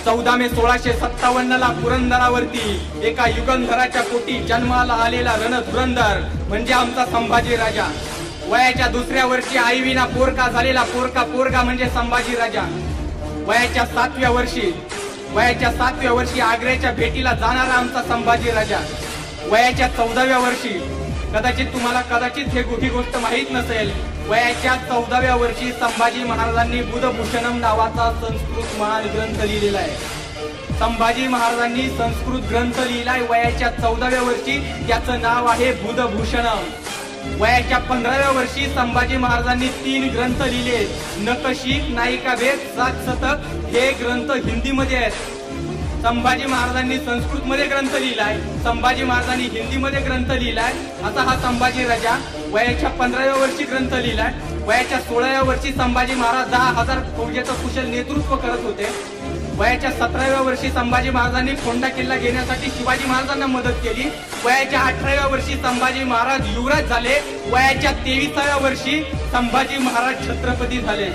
14 मे 1657 ला पुरंदरावरती एका युगंधराच्या पोटी जन्माला आलेला रणधुरंधर म्हणजे आमचा संभाजी राजा। वयाच्या दुसऱ्या वर्षी आईविना पोरका झालेला पोरगा म्हणजे संभाजी राजा। वयाच्या 7व्या वर्षी आग्र्याच्या भेटीला जाणारा आमचा संभाजी राजा। वयाच्या 14व्या वर्षी कदाचित ही गोष्ट माहीत नसेल, वयाच्या 14व्या वर्षी संभाजी महाराजांनी बुधभूषणम नावाचा संस्कृत महान ग्रंथ लिहिलेला आहे। संभाजी महाराजांनी संस्कृत ग्रंथ लिहिलाय वयाच्या 14व्या वर्षी, त्याचं नाव आहे बुधभूषणम। वयाच्या 15व्या वर्षी संभाजी महाराजांनी 3 ग्रंथ लिहिले, नखशिख, नायिकाभेद, सात शतक। हे ग्रंथ हिंदीमध्ये आहेत। संभाजी महाराजांनी संस्कृत मध्ये ग्रंथ लिहिलाय, संभाजी महाराजांनी हिंदी मध्ये ग्रंथ लिहिलाय। असा हा संभाजी राजा वयाच्या 15व्या वर्षी ग्रंथ लिहिलाय। वयाच्या 16व्या वर्षी संभाजी महाराज 10,000 फौजेचं कुशल नेतृत्व करत होते। वयाच्या 17व्या वर्षी संभाजी महाराजांनी कोंढा किल्ला घेण्यासाठी शिवाजी महाराजांना मदत केली। वयाच्या 18व्या वर्षी संभाजी महाराज युवराज झाले। वयाच्या 23व्या वर्षी संभाजी महाराज छत्रपती झाले।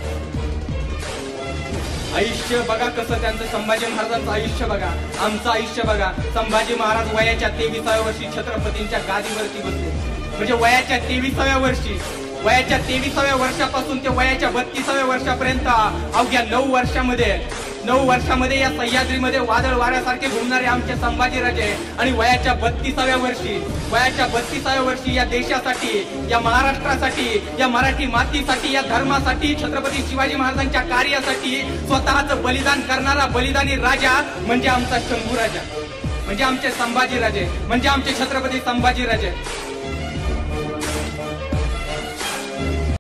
आयुष्य बघा कसं त्यांचं, संभाजी महाराजांचं आयुष्य बघा, आमचं आयुष्य बघा। संभाजी महाराज वयाच्या 23व्या वर्षी छत्रपतींच्या गादीवरती बसले, म्हणजे वयाच्या 23व्या वर्षापासून ते वयाच्या 32व्या वर्षापर्यंत अवघ्या 9 वर्षामध्ये या सह्याद्रीमध्ये वादळ वाऱ्यासारखे घुमणारे आमचे संभाजी राजे। आणि वयाच्या 32व्या वर्षी या देशासाठी, या महाराष्ट्रासाठी, या मराठी मातीसाठी, या धर्मासाठी, छत्रपती शिवाजी महाराजांच्या कार्यासाठी स्वतःचं बलिदान करणारा बलिदानी राजा म्हणजे आमचा शंभू राजा, म्हणजे आमचे संभाजी राजे, म्हणजे आमचे छत्रपती संभाजी राजे।